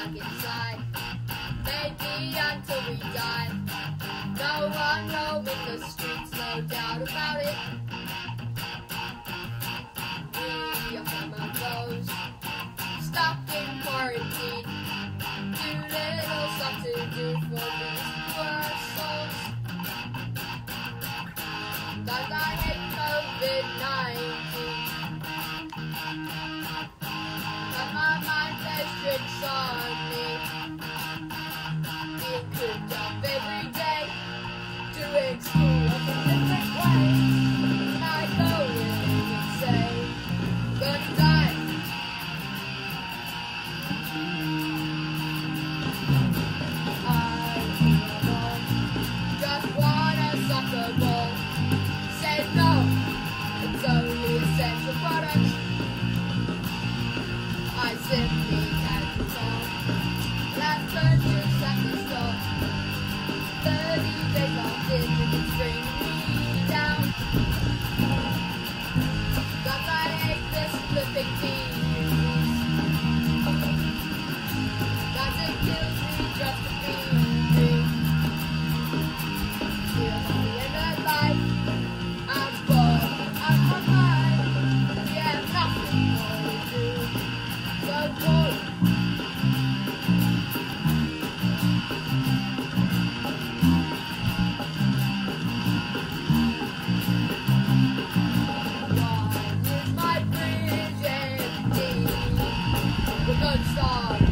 stuck inside. Maybe until we die. No one roaming the streets, no doubt about it. We are summer foes, stuck in quarantine. Too little stuff to do for these poor souls. Cause I hate COVID-19. But my mind plays tricks on me. Being cooped up every day, doing school up a different way. And I go in and say, I'm gonna die. I just want a soccer ball. Say no, it's only essential products. I simply can't recall. Last purchase at the store. 30 days locked in and it's bringing me down. Cause I hate this flipping disease. Cause it kills me just to be free. We're at the end of life. I'm bored out of my mind. We have nothing more to do. So bored. Why is my fridge empty? We're gonna starve.